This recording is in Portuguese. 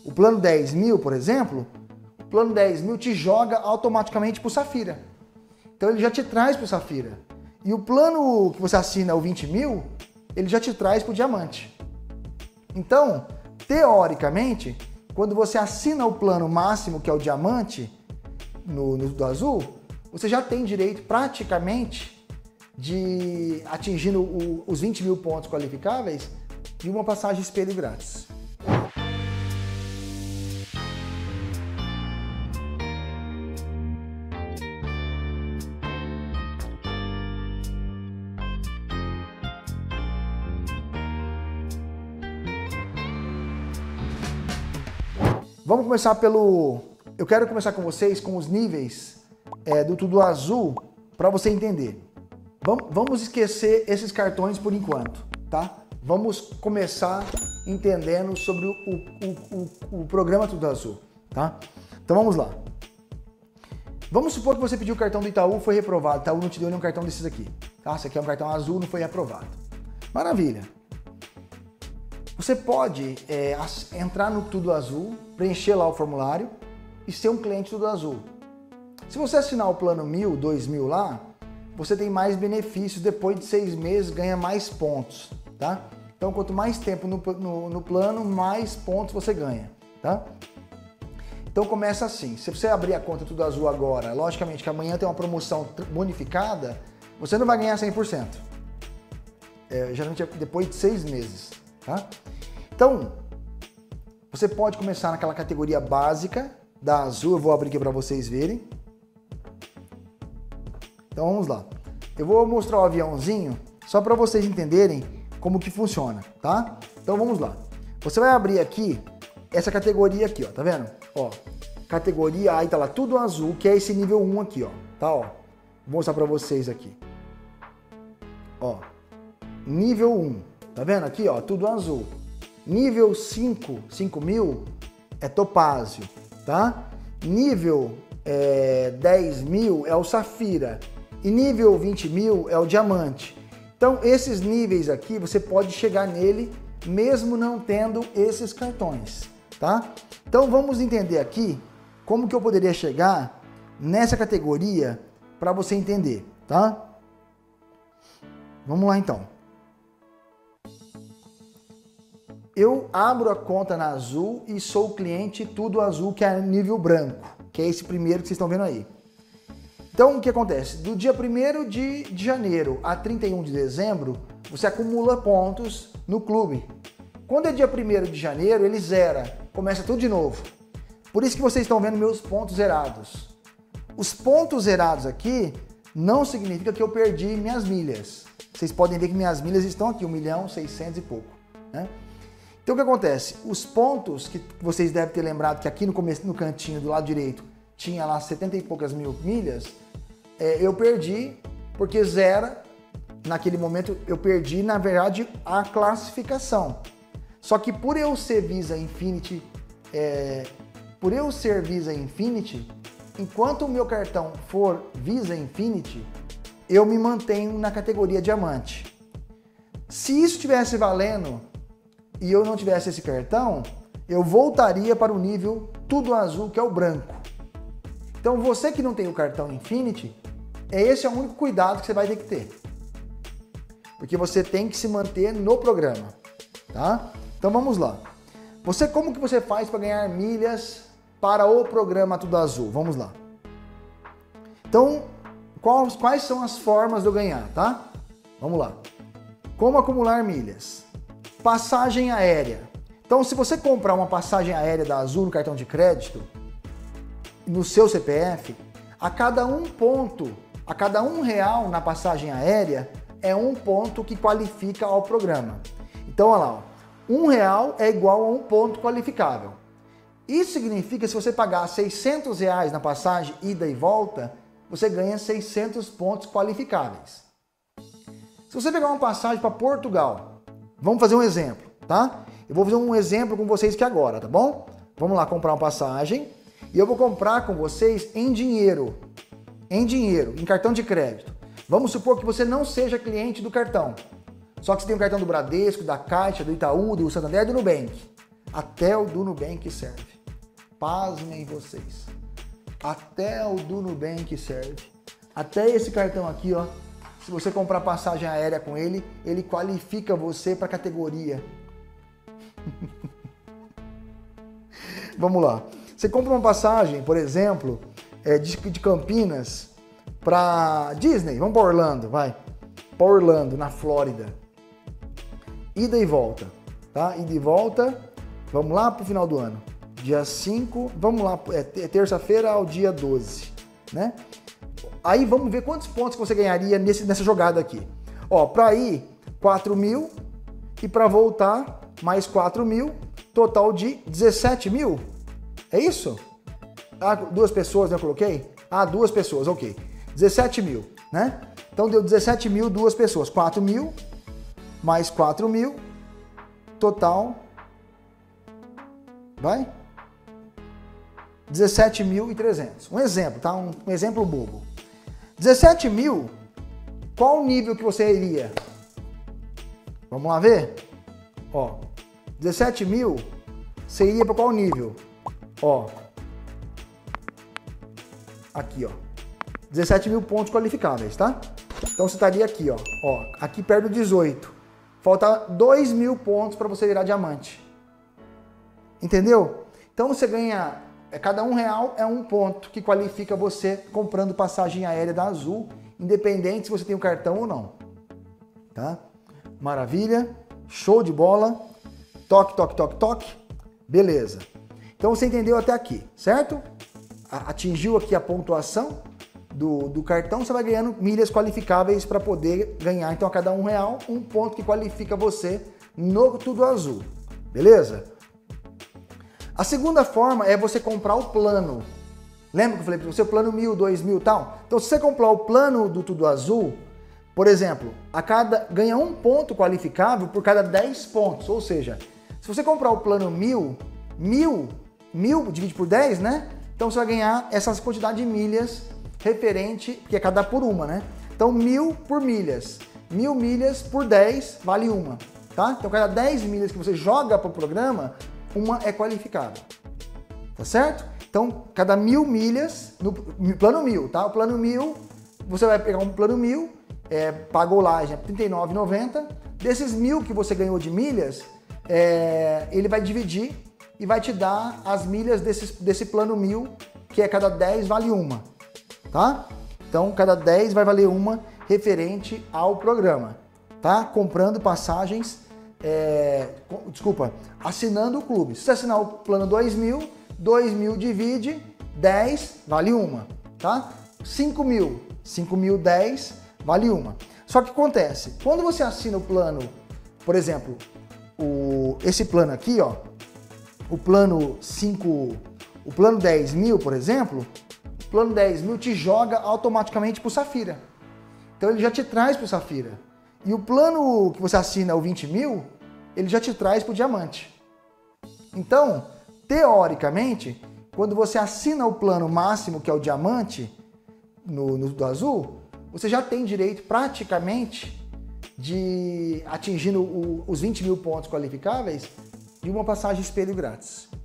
O plano 10 mil, por exemplo, o plano 10 mil te joga automaticamente para o Safira. Então ele já te traz para o Safira. E o plano que você assina, o 20 mil, ele já te traz para o Diamante. Então, teoricamente, quando você assina o plano máximo, que é o Diamante, do Azul, você já tem direito praticamente de atingindo os 20 mil pontos qualificáveis de uma passagem espelho grátis. Vamos começar eu quero começar com vocês com os níveis do Tudo Azul para você entender. Vamos esquecer esses cartões por enquanto, tá? Vamos começar entendendo sobre o programa Tudo Azul, tá? Então vamos lá. Vamos supor que você pediu o cartão do Itaú, foi reprovado. O Itaú não te deu nenhum cartão desses aqui, tá? Esse aqui é um cartão azul, não foi aprovado. Maravilha. Você pode entrar no Tudo Azul, preencher lá o formulário e ser um cliente Tudo Azul. Se você assinar o plano 1000, 2000 lá, você tem mais benefícios, depois de 6 meses ganha mais pontos, tá? Então quanto mais tempo no plano, mais pontos você ganha, tá? Então começa assim, se você abrir a conta Tudo Azul agora, logicamente que amanhã tem uma promoção bonificada, você não vai ganhar 100%. Geralmente é depois de 6 meses. Tá? Então, você pode começar naquela categoria básica da Azul, eu vou abrir aqui para vocês verem. Então vamos lá. Eu vou mostrar o aviãozinho só para vocês entenderem como que funciona, tá? Então vamos lá. Você vai abrir aqui essa categoria aqui, ó, tá vendo? Ó, categoria, aí tá lá Tudo Azul, que é esse nível 1 aqui, ó, tá, ó. Vou mostrar para vocês aqui. Ó, nível 1. Tá vendo aqui, ó, Tudo Azul. Nível 5.000 é Topázio, tá? Nível 10.000 é o Safira. E nível 20.000 é o Diamante. Então, esses níveis aqui, você pode chegar nele mesmo não tendo esses cartões, tá? Então, vamos entender aqui como que eu poderia chegar nessa categoria para você entender, tá? Vamos lá, então. Eu abro a conta na Azul e sou o cliente Tudo Azul, que é nível branco, que é esse primeiro que vocês estão vendo aí. Então, o que acontece? Do dia 1º de janeiro a 31 de dezembro, você acumula pontos no clube. Quando é dia 1º de janeiro, ele zera, começa tudo de novo. Por isso que vocês estão vendo meus pontos zerados. Os pontos zerados aqui não significa que eu perdi minhas milhas. Vocês podem ver que minhas milhas estão aqui, 1.600.000 e pouco, né? Então o que acontece? Os pontos que vocês devem ter lembrado que aqui no começo, no cantinho do lado direito, tinha lá 70 e poucas mil milhas, eu perdi, porque zera, naquele momento eu perdi, na verdade, a classificação. Só que por eu ser Visa Infinity, enquanto o meu cartão for Visa Infinity, eu me mantenho na categoria Diamante. Se isso estivesse valendo e eu não tivesse esse cartão, eu voltaria para o nível Tudo Azul, que é o branco. Então você que não tem o cartão Infinity, esse é o único cuidado que você vai ter que ter. Porque você tem que se manter no programa, tá? Então vamos lá. Como que você faz para ganhar milhas para o programa Tudo Azul? Vamos lá. Então, quais são as formas de eu ganhar, tá? Vamos lá. Como acumular milhas? Passagem aérea. Então, se você comprar uma passagem aérea da Azul no cartão de crédito, no seu CPF, a cada R$1 na passagem aérea, é 1 ponto que qualifica ao programa. Então, olha lá, ó, R$1 é igual a 1 ponto qualificável. Isso significa que se você pagar R$600 na passagem ida e volta, você ganha 600 pontos qualificáveis. Se você pegar uma passagem para Portugal, vamos fazer um exemplo, tá? Eu vou fazer um exemplo com vocês aqui agora, tá bom? Vamos lá comprar uma passagem e eu vou comprar com vocês em dinheiro, em cartão de crédito. Vamos supor que você não seja cliente do cartão, só que você tem o cartão do Bradesco, da Caixa, do Itaú, do Santander e do Nubank. Até o do Nubank serve. Pasmem vocês. Até o do Nubank serve. Até esse cartão aqui, ó. Se você comprar passagem aérea com ele, ele qualifica você para a categoria. Vamos lá. Você compra uma passagem, por exemplo, de Campinas para Disney. Vamos para Orlando, vai. Para Orlando, na Flórida. Ida e volta, tá? Ida e volta. Vamos lá para o final do ano. Dia 5, vamos lá, é terça-feira ao dia 12, né? Aí vamos ver quantos pontos você ganharia nessa jogada aqui. Ó, para ir 4.000 e para voltar mais 4.000, total de 17.000. É isso? Ah, 2 pessoas, né, eu coloquei? Ah, 2 pessoas, ok. 17.000, né? Então deu 17.000, 2 pessoas. 4.000 mais 4.000, total, vai? 17.300. Um exemplo, tá? Um exemplo bobo. 17.000, qual o nível que você iria? Vamos lá ver? Ó, 17.000, você iria para qual nível? Ó, aqui, ó, 17.000 pontos qualificáveis, tá? Então você estaria aqui, ó, aqui perto do 18. Falta 2.000 pontos para você virar diamante. Entendeu? Então você ganha, cada R$1 é 1 ponto que qualifica você comprando passagem aérea da Azul, independente se você tem o cartão ou não. Tá? Maravilha, show de bola, toque, toque, toque, toque, beleza. Então você entendeu até aqui, certo? Atingiu aqui a pontuação do cartão, você vai ganhando milhas qualificáveis para poder ganhar, então a cada R$1, 1 ponto que qualifica você no Tudo Azul, beleza? A segunda forma é você comprar o plano. Lembra que eu falei para você, o plano 1.000, 2.000 e tal? Então se você comprar o plano do Tudo Azul, por exemplo, ganha 1 ponto qualificável por cada 10 pontos, ou seja, se você comprar o plano 1.000 divide por 10, né? Então você vai ganhar essa quantidade de milhas referente, porque é cada por uma, né? Então 1.000 por milhas. 1.000 milhas por 10 vale uma, tá? Então cada 10 milhas que você joga para o programa, uma é qualificada, tá certo? Então cada 1.000 milhas, no plano 1.000, tá? O plano 1.000, você vai pegar um plano 1.000, pagou lá já R$39,90, desses 1.000 que você ganhou de milhas, ele vai dividir e vai te dar as milhas desse plano 1.000, que é cada 10 vale uma, tá? Então cada 10 vai valer uma referente ao programa, tá? Comprando passagens, assinando o clube. Se você assinar o plano 2.000, 2.000 divide, 10 vale uma, tá? 5.000, 10 vale uma. Só que acontece, quando você assina o plano, por exemplo, esse plano aqui, ó, o plano 10.000, por exemplo, o plano 10.000 te joga automaticamente para o Safira. Então ele já te traz para o Safira. E o plano que você assina, o 20.000, ele já te traz para o Diamante. Então, teoricamente, quando você assina o plano máximo, que é o Diamante, do Azul, você já tem direito praticamente de, atingindo os 20.000 pontos qualificáveis, de uma passagem espelho grátis.